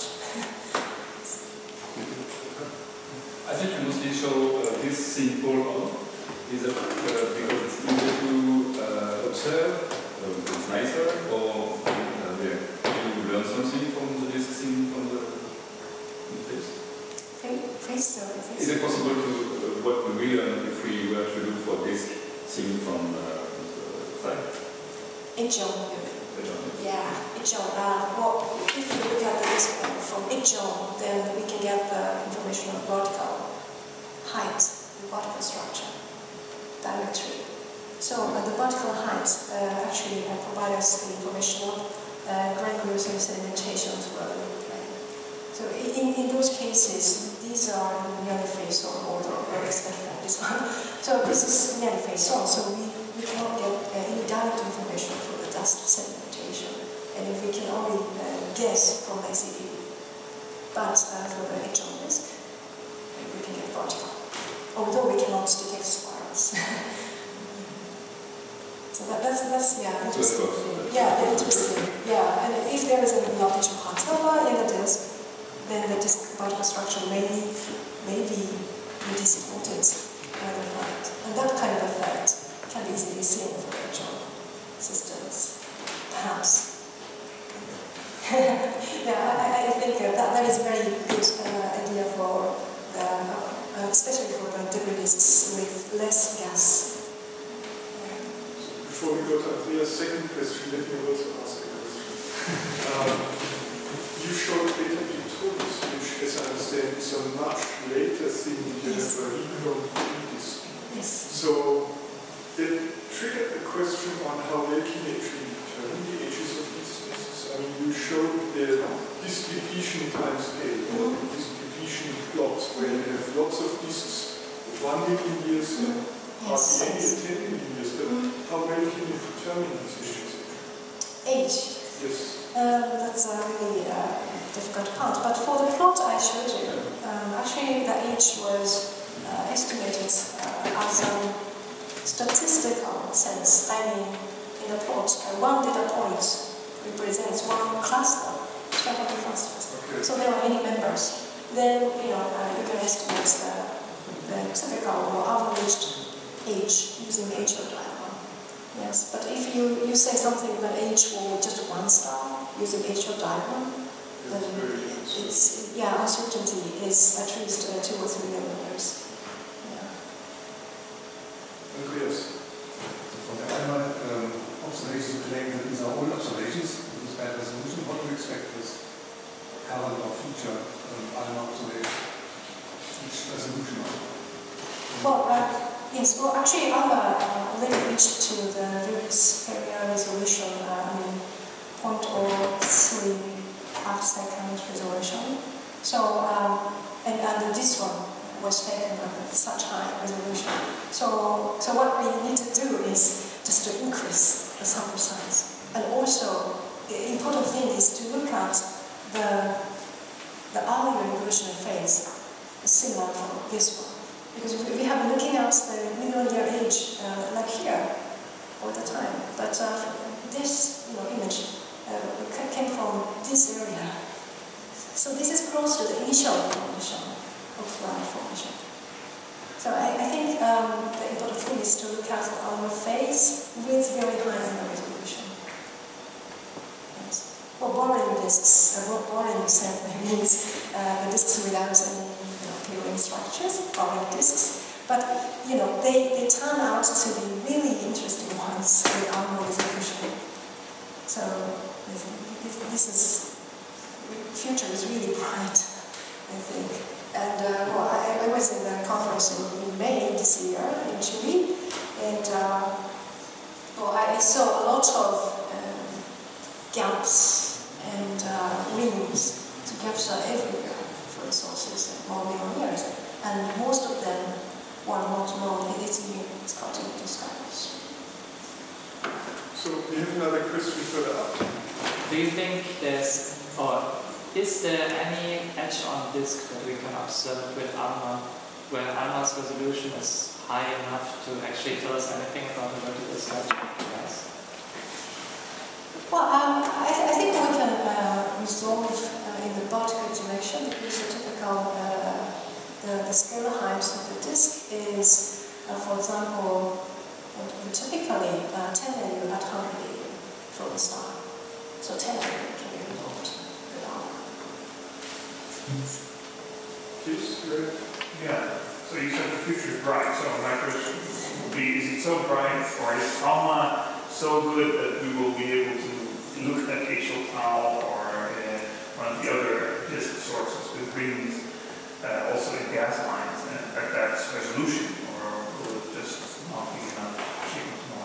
I think you mostly show uh, this simple on is that uh, because it's easier to uh, observe, uh, it's nicer, or uh, yeah, you learn something from the disk seen from the face. Is it possible to uh, what we will learn if we were to look for disk seen from uh, the side? Ichon. Yeah, Ichon. Uh, well, if we look at the disk from Ichon, then we can get the information on vertical height, the vertical structure, directly. So uh, the particle height uh, actually uh, provides us the information of uh, granules and sedimentation as well. So in, in those cases, these are nearly phase on order, or expect this one. So this is nearly phase on, so we, we cannot get uh, any direct information for the dust sedimentation, and if we can only uh, guess from S E D. But uh, for the H on disk, we can get particle, although we cannot detect spirals. So that, that's, that's, yeah, interesting. Yeah, interesting. Yeah, and if there is an knowledge of particle in the disk, then the disk particle structure may, may be distorted by the light. And that kind of effect can be easily seen for electron systems, perhaps. Yeah, I, I think uh, that, that is a very good uh, idea for, the, uh, especially for the debris disks with less gas. Before we go to Andreas' second question, let me also ask a question. um, you showed beta Victorious, which, as I understand, is a much later thing. You Yes. have a recloned disk. Yes. So that triggered a question on how they can actually determine the ages of these disks. I mean, you showed the disk depletion time scale, or the disk depletion plots, where you have lots of disks with one million years and Yes. hardly any at ten million years. But Mm. how well can you determine these ages? Age. Yes. Um, that's a really uh, difficult part. But for the plot I showed you, um, actually the age was uh, estimated uh, as a statistical sense. I mean, in the plot, uh, one data point represents one cluster, Spectral clusters. Okay. So there are many members. Then, you know, uh, you can estimate the, the typical or averaged age using the H O diagram. Yes, but if you, you say something about age for just one star using H O diagram, then it's, yeah, uncertainty is at least uh, two or three million years. Yeah. Andreas. Von der einmal um, observations claim that these are all observations with bad resolution. What do you expect with current or future um, ALMA observations? Each resolution of Well, uh, yes, well, actually, ALMA uh, already reached to the various area resolution, uh, I mean, zero point zero three half second resolution. So, um, and, and this one was taken at such high resolution. So, so what we need to do is just to increase the sample size. And also, the important thing is to look at the, the earlier evolutionary phase, similar to this one. Because we have been looking at the million year age, uh, like here, all the time. But uh, this you know, image uh, came from this area. So this is close to the initial formation of life formation. So I, I think um, the important thing is to look at our phase with very high resolution. Yes. Well, boring disks, uh, boring means uh, the disks without any appearing structures, boring disks. But you know, they, they turn out to be really interesting ones with ALMA resolution. So this, this is future is really bright, I think. And uh, well, I, I was in the conference in, in May this year in Chile, and uh, well, I saw a lot of um, gaps and uh, rings. So gaps are everywhere for resources and more million years, and most of them were not known. It's new. It's got to be discovered. So we have another question further up. Do you think there's, or is there any edge on disk that we can observe with ALMA, when ALMA's resolution is high enough to actually tell us anything about the vertical structure of the gas? Well, um, I, th I think we can uh, resolve uh, in the particle direction, because the typical uh, the, the scalar height of the disk is, uh, for example, uh, typically uh, ten A U at one hundred A U from the star. So ten A U can be resolved with ALMA. Please, go ahead. Yeah, so you said the future is bright, so my question would be, is it so bright, or is ALMA so good that we will be able to look at H L Tau or uh, one of the other disk sources with rings, uh, also in gas lines, and at that resolution, or will it just not be enough signal to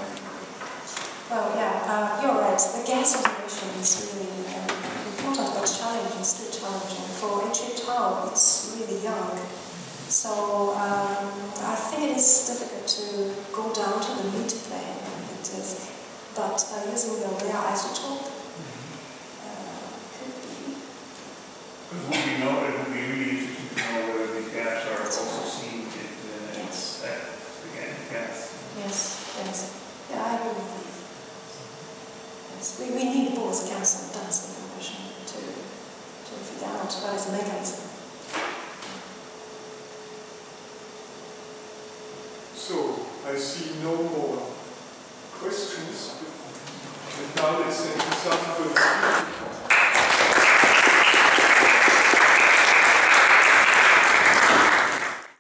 So, I see no more questions. And now let's thank you for the speaker.